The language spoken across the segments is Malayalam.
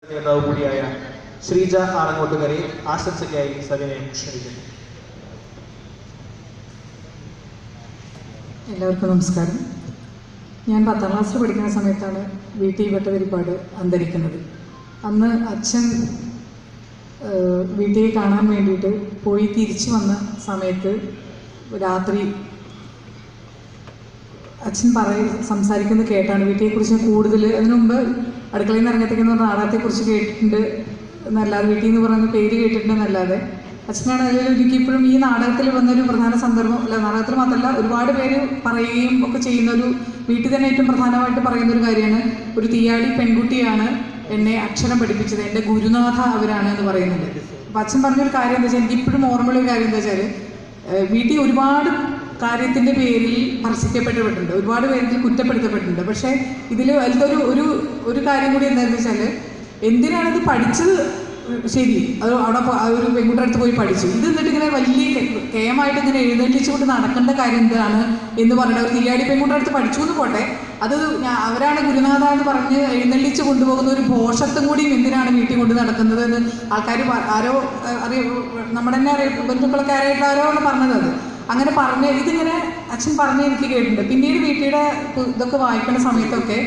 Sreeja Arangottukara ആശംസയ്ക്കായി സവിനയം ക്ഷണിക്കുന്നു. എല്ലാവർക്കും നമസ്കാരം. ഞാൻ 10ാം ക്ലാസ്സിൽ പഠിക്കുന്ന സമയത്താണ് V.T.Bhattathirippad അന്തരിക്കുന്നത്. അന്ന് അച്ഛൻ വീട്ടിൽ കാണാൻ വേണ്ടിയിട്ട് പോയി തിരിച്ചു വന്ന സമയത്ത് രാത്രി അച്ഛൻ സംസാരിക്കുന്നത് കേട്ടാണ്. വീട്ടിയെക്കുറിച്ച് കൂടുതൽ അതിനു മുമ്പ് അടുക്കളയിൽ നിന്ന് ഇറങ്ങത്തേക്കെന്ന് പറഞ്ഞ നാടകത്തെക്കുറിച്ച് കേട്ടിട്ടുണ്ട് എന്നല്ലാതെ വീട്ടിൽ നിന്ന് പറയുന്ന പേര് കേട്ടിട്ടുണ്ടെന്നല്ലാതെ അച്ഛനാണ് അതിൽ ഒരിക്കലും ഈ നാടകത്തിൽ വന്നൊരു പ്രധാന സന്ദർഭം അല്ല, നാടകത്തിൽ മാത്രമല്ല ഒരുപാട് പേര് പറയുകയും ഒക്കെ ചെയ്യുന്നൊരു വീട്ടിൽ തന്നെ ഏറ്റവും പ്രധാനമായിട്ട് പറയുന്നൊരു കാര്യമാണ്, ഒരു തീയാടി പെൺകുട്ടിയാണ് എന്നെ അക്ഷരം പഠിപ്പിച്ചത്, എൻ്റെ ഗുരുനാഥ അവരാണ് എന്ന് പറയുന്നുണ്ട്. അപ്പം അച്ഛൻ പറഞ്ഞൊരു കാര്യം എന്താ വെച്ചാൽ എനിക്കിപ്പോഴും ഓർമ്മയുള്ളൊരു കാര്യം എന്താ വെച്ചാൽ വീട്ടിൽ ഒരുപാട് കാര്യത്തിൻ്റെ പേരിൽ ഭർഷിക്കപ്പെട്ടിട്ടുണ്ട്, ഒരുപാട് പേരിൽ കുറ്റപ്പെടുത്തപ്പെട്ടിട്ടുണ്ട്. പക്ഷേ ഇതിൽ അതിലൊരു ഒരു കാര്യം കൂടി എന്താണെന്ന് വെച്ചാൽ എന്തിനാണിത് പഠിച്ചത് ശരി, അത് അവിടെ ഒരു പെൺകുട്ടിയുടെ അടുത്ത് പോയി പഠിച്ചു, ഇത് എന്നിട്ട് ഇങ്ങനെ വലിയ കേമായിട്ട് ഇങ്ങനെ എഴുന്നേൽപ്പിച്ചുകൊണ്ട് നടക്കേണ്ട കാര്യം എന്താണ് എന്ന് പറഞ്ഞിട്ട് ഒരു തീയാടി പെൺകുട്ടിയുടെ അടുത്ത് പഠിച്ചു എന്ന് പോട്ടെ, അത് അവരാണ് ഗുരുനാഥ എന്ന് പറഞ്ഞ് എഴുന്നള്ളിച്ച് കൊണ്ടുപോകുന്ന ഒരു ഭോഷത്വം കൂടിയും എന്തിനാണ് വീട്ടിൽ കൊണ്ട് നടക്കുന്നത് എന്ന് ആൾക്കാർ ആരോ നമ്മുടെ തന്നെ ബന്ധുക്കളൊക്കെ ആരായിട്ട് ആരോ ആണ് പറഞ്ഞത്. അത് അങ്ങനെ പറഞ്ഞ് ഇതിങ്ങനെ അച്ഛൻ പറഞ്ഞ് എനിക്ക് കേട്ടിട്ടുണ്ട്. പിന്നീട് വീട്ടിയുടെ ഇതൊക്കെ വായിക്കുന്ന സമയത്തൊക്കെ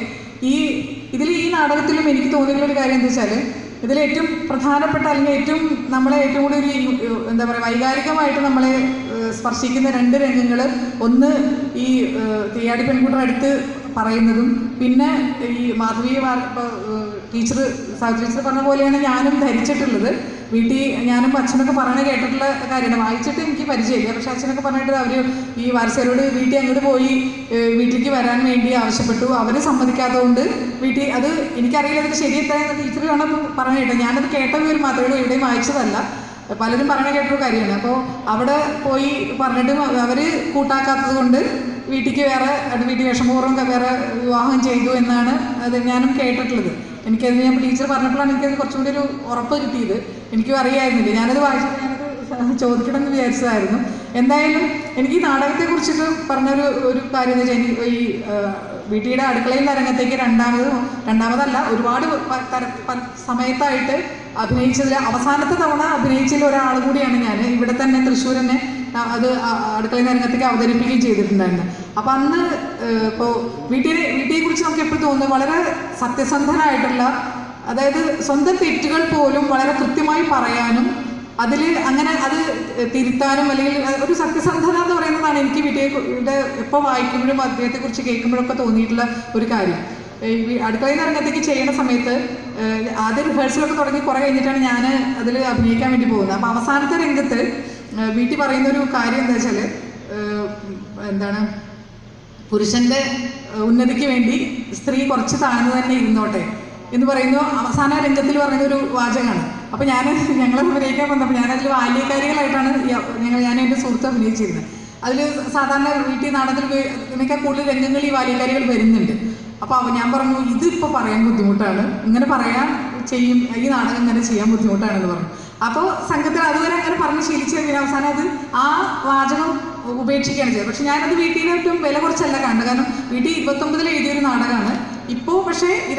ഇതിൽ ഈ നാടകത്തിലും എനിക്ക് തോന്നിയിട്ടുള്ളൊരു കാര്യം എന്താ വെച്ചാൽ ഇതിലേറ്റവും പ്രധാനപ്പെട്ട അല്ലെങ്കിൽ നമ്മളെ ഏറ്റവും കൂടി ഒരു എന്താ പറയുക വൈകാരികമായിട്ട് നമ്മളെ സ്പർശിക്കുന്ന 2 രംഗങ്ങൾ, ഒന്ന് ഈ തീയാടി പെൺകുട്ടിയുടെ അടുത്ത് പറയുന്നതും പിന്നെ ഈ മാധവി ടീച്ചർ സാവിത്രി ടീച്ചർ പറഞ്ഞ പോലെയാണ് ഞാനും ധരിച്ചിട്ടുള്ളത്. വീട്ടിൽ ഞാനും അച്ഛനൊക്കെ പറഞ്ഞ് കേട്ടിട്ടുള്ള കാര്യമാണ്, വായിച്ചിട്ട് എനിക്ക് പരിചയമില്ല. പക്ഷേ അച്ഛനൊക്കെ പറഞ്ഞിട്ട് അവർ ഈ വാരസ്യരോട് വീട്ടിൽ അങ്ങോട്ട് പോയി വീട്ടിലേക്ക് വരാൻ വേണ്ടി ആവശ്യപ്പെട്ടു, അവർ സമ്മതിക്കാത്തതുകൊണ്ട് വീട്ടിൽ അത് എനിക്കറിയില്ല അതിന് ശരിയെത്താൻ ടീച്ചർ വേണം പറഞ്ഞു കേട്ടോ, ഞാനത് കേട്ട ഒരു മാത്രമേ എവിടെയും വായിച്ചതല്ല, പലരും പറഞ്ഞു കേട്ടൊരു കാര്യമാണ്. അപ്പോൾ അവിടെ പോയി പറഞ്ഞിട്ട് അവർ കൂട്ടാക്കാത്തത് കൊണ്ട് വീട്ടിലേക്ക് വീട്ടിൽ വിഷമപൂർവ്വം വേറെ വിവാഹം ചെയ്തു എന്നാണ് അത് ഞാനും കേട്ടിട്ടുള്ളത്. എനിക്കത് ഞാൻ ടീച്ചർ പറഞ്ഞപ്പോഴാണ് എനിക്കത് കുറച്ചും കൂടി ഒരു ഉറപ്പ് കിട്ടിയത്. എനിക്കും അറിയായിരുന്നില്ല, ഞാനത് വായിച്ചിട്ട് ഞാനത് ചോദിക്കണമെന്ന് വിചാരിച്ചതായിരുന്നു. എന്തായാലും എനിക്ക് ഈ നാടകത്തെക്കുറിച്ചിട്ട് പറഞ്ഞൊരു കാര്യം എന്ന് വെച്ചാൽ ഈ വീട്ടിയുടെ അടുക്കളയിൽ നിന്ന് രംഗത്തേക്ക് രണ്ടാമതല്ല ഒരുപാട് സമയത്തായിട്ട് അഭിനയിച്ചതിൽ അവസാനത്തെ തവണ അഭിനയിച്ചതിൽ ഒരാൾ കൂടിയാണ് ഞാൻ. ഇവിടെ തന്നെ തൃശ്ശൂർ തന്നെ അത് അടുക്കളയിൽ നിന്ന് രംഗത്തേക്ക് അവതരിപ്പിക്കുകയും ചെയ്തിട്ടുണ്ടായിരുന്നു. അപ്പം അന്ന് ഇപ്പോൾ വീട്ടിയെക്കുറിച്ച് നമുക്ക് എപ്പോഴും തോന്നുന്നത് വളരെ സത്യസന്ധനായിട്ടുള്ള, അതായത് സ്വന്തം തെറ്റുകൾ പോലും വളരെ കൃത്യമായി പറയാനും അതിൽ അങ്ങനെ അത് തിരുത്താനും അല്ലെങ്കിൽ ഒരു സത്യസന്ധത എന്ന് പറയുന്നതാണ് എനിക്ക് വീട്ടിലെ എപ്പോൾ വായിക്കുമ്പോഴും അദ്ദേഹത്തെക്കുറിച്ച് കേൾക്കുമ്പോഴൊക്കെ തോന്നിയിട്ടുള്ള ഒരു കാര്യം. അടുക്കളയിൽ നിന്ന് രംഗത്തേക്ക് ചെയ്യുന്ന സമയത്ത് ആദ്യം റിഹേഴ്സലൊക്കെ തുടങ്ങി കുറേ കഴിഞ്ഞിട്ടാണ് ഞാൻ അതിൽ അഭിനയിക്കാൻ വേണ്ടി പോകുന്നത്. അപ്പോൾ അവസാനത്തെ രംഗത്ത് വീട്ടിൽ പറയുന്നൊരു കാര്യം എന്താ വെച്ചാൽ എന്താണ്, പുരുഷൻ്റെ ഉന്നതിക്ക് വേണ്ടി സ്ത്രീ കുറച്ച് താഴ്ന്നു തന്നെ ഇരുന്നോട്ടെ എന്ന് പറയുന്നു അവസാന രംഗത്തിൽ പറയുന്ന ഒരു വാചകമാണ്. അപ്പോൾ ഞങ്ങൾ അഭിനയിക്കാൻ വന്നപ്പോൾ ഞാനതിൽ ബാല്യകാരികളായിട്ടാണ് ഞാനും എൻ്റെ സുഹൃത്ത് അഭിനയിച്ചിരുന്നത്. അതിൽ സാധാരണ വീട്ടിൽ നാടകത്തിൽ ഇതിനേക്കാൾ കൂടുതൽ രംഗങ്ങൾ ഈ ബാല്യകാരികൾ വരുന്നുണ്ട്. അപ്പോൾ ഞാൻ പറഞ്ഞു ഇതിപ്പോൾ പറയാൻ ബുദ്ധിമുട്ടാണ്, ഇങ്ങനെ പറയാൻ ഈ നാടകം ഇങ്ങനെ ചെയ്യാൻ ബുദ്ധിമുട്ടാണെന്ന് പറഞ്ഞു. അപ്പോൾ സംഘത്തിൽ അതുവരെ അങ്ങനെ പറഞ്ഞ് ശീലിച്ച് കഴിഞ്ഞാൽ അവസാനം അത് ആ വാചകം ഉപേക്ഷിക്കുകയാണ് ചെയ്തത്. പക്ഷെ ഞാനത് വീട്ടിൽ ഏറ്റവും വില കുറച്ചല്ല കാണുന്നത്, കാരണം വീട്ടിൽ 29 എഴുതിയൊരു നാടകമാണ്. ഇപ്പോൾ പക്ഷേ ഈ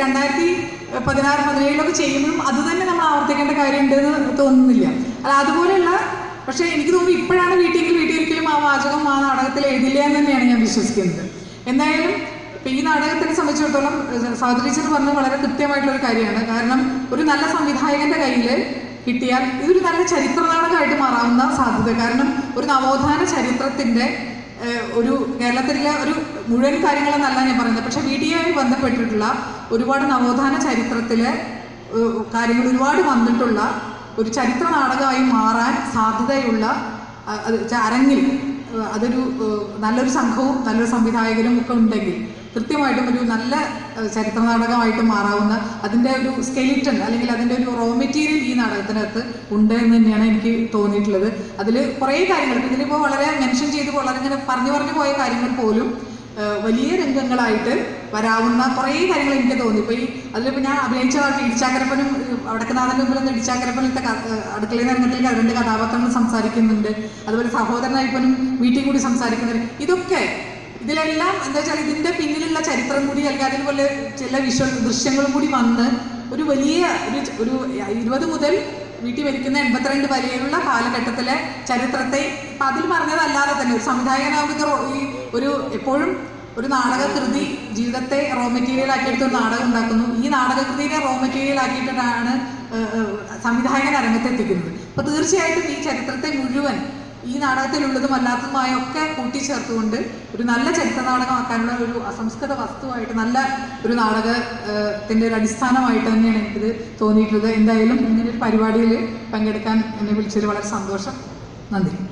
2016-17 ചെയ്യുമ്പോഴും അത് തന്നെ നമ്മൾ ആവർത്തിക്കേണ്ട കാര്യമുണ്ടെന്ന് തോന്നുന്നില്ല. അല്ല അതുപോലെയുള്ള, പക്ഷേ എനിക്ക് തോന്നുന്നു ഇപ്പോഴാണ് വീട്ടിൽ ആ വാചകം ആ നാടകത്തിൽ എഴുതില്ല എന്ന് തന്നെയാണ് ഞാൻ വിശ്വസിക്കുന്നത്. എന്തായാലും ഇപ്പം ഈ നാടകത്തിനെ സംബന്ധിച്ചിടത്തോളം സാവിത്രി ടീച്ചർ പറഞ്ഞത് വളരെ കൃത്യമായിട്ടുള്ളൊരു കാര്യമാണ്. കാരണം ഒരു നല്ല സംവിധായകൻ്റെ കയ്യിൽ കിട്ടിയാൽ ഇതൊരു നല്ല ചരിത്ര നാടകമായിട്ട് മാറാവുന്ന സാധ്യത. കാരണം ഒരു നവോത്ഥാന ചരിത്രത്തിൻ്റെ ഒരു കേരളത്തിലെ ഒരു മുഴുവൻ കാര്യങ്ങളെന്നല്ല ഞാൻ പറയുന്നത്, പക്ഷേ വീഡിയോയുമായി ബന്ധപ്പെട്ടിട്ടുള്ള ഒരുപാട് നവോത്ഥാന ചരിത്രത്തിലെ കാര്യങ്ങൾ ഒരുപാട് വന്നിട്ടുള്ള ഒരു ചരിത്ര നാടകമായി മാറാൻ സാധ്യതയുള്ള അരങ്ങിൽ അതൊരു നല്ലൊരു സംഘവും നല്ലൊരു സംവിധായകരും ഒക്കെ ഉണ്ടെങ്കിൽ കൃത്യമായിട്ടും ഒരു നല്ല ചരിത്ര നാടകമായിട്ട് മാറാവുന്ന അതിൻ്റെ ഒരു സ്കെലിറ്റൺ അല്ലെങ്കിൽ അതിൻ്റെ ഒരു റോ മെറ്റീരിയൽ ഈ നാടകത്തിനകത്ത് ഉണ്ട് എന്ന് തന്നെയാണ് എനിക്ക് തോന്നിയിട്ടുള്ളത്. അതിൽ കുറേ കാര്യങ്ങൾ ഇതിലിപ്പോൾ വളരെ മെൻഷൻ ചെയ്ത് വളരെ ഇങ്ങനെ പറഞ്ഞു പോയ കാര്യങ്ങൾ പോലും വലിയ രംഗങ്ങളായിട്ട് വരാവുന്ന കുറേ കാര്യങ്ങൾ എനിക്ക് തോന്നി. ഇപ്പോൾ അതിലിപ്പോൾ ഞാൻ അഭിനയിച്ച ഇടിച്ചാക്കരപ്പനും വടക്കുനാഥൻ്റെ മുമ്പിൽ നിന്ന് ഇടിച്ചാക്കരപ്പനത്തെ അടുക്കളയിൽ രംഗത്തിൽ 2 കഥാപാത്രങ്ങൾ സംസാരിക്കുന്നുണ്ട്. അതുപോലെ സഹോദരനായപ്പനും വീട്ടിൽ കൂടി സംസാരിക്കുന്നുണ്ട്. ഇതൊക്കെ ഇതിലെല്ലാം എന്താ വെച്ചാൽ ഇതിൻ്റെ പിന്നിലുള്ള ചരിത്രം കൂടി അല്ലെങ്കിൽ അതുപോലെ ചില ദൃശ്യങ്ങളും കൂടി വന്ന് ഒരു വലിയ ഒരു 20 മുതൽ വീട്ടിൽ മരിക്കുന്ന 82 വരെയുള്ള കാലഘട്ടത്തിലെ ചരിത്രത്തെ ഇപ്പം അതിൽ പറഞ്ഞതല്ലാതെ തന്നെ ഒരു സംവിധായകനാവുന്ന ഈ എപ്പോഴും ഒരു നാടകകൃതി ജീവിതത്തെ റോ മെറ്റീരിയൽ ആക്കിയെടുത്ത് ഒരു നാടകം ഉണ്ടാക്കുന്നു. ഈ നാടകകൃതിയെ റോ മെറ്റീരിയൽ ആക്കിയിട്ടാണ് സംവിധായകൻ അരങ്ങത്തെത്തിക്കുന്നത്. അപ്പോൾ തീർച്ചയായിട്ടും ഈ ചരിത്രത്തെ മുഴുവൻ ഈ നാടകത്തിലുള്ളതും അല്ലാത്തതുമായ ഒക്കെ കൂട്ടിച്ചേർത്തുകൊണ്ട് ഒരു നല്ല ചരിത്ര നാടകമാക്കാനുള്ള ഒരു അസംസ്കൃത വസ്തുവായിട്ട് നല്ല ഒരു നാടകത്തിൻ്റെ ഒരു അടിസ്ഥാനമായിട്ട് തന്നെയാണ് എനിക്കിത് തോന്നിയിട്ടുള്ളത്. എന്തായാലും ഇങ്ങനൊരു പരിപാടിയിൽ പങ്കെടുക്കാൻ എന്നെ വിളിച്ചതിൽ വളരെ സന്തോഷം. നന്ദി.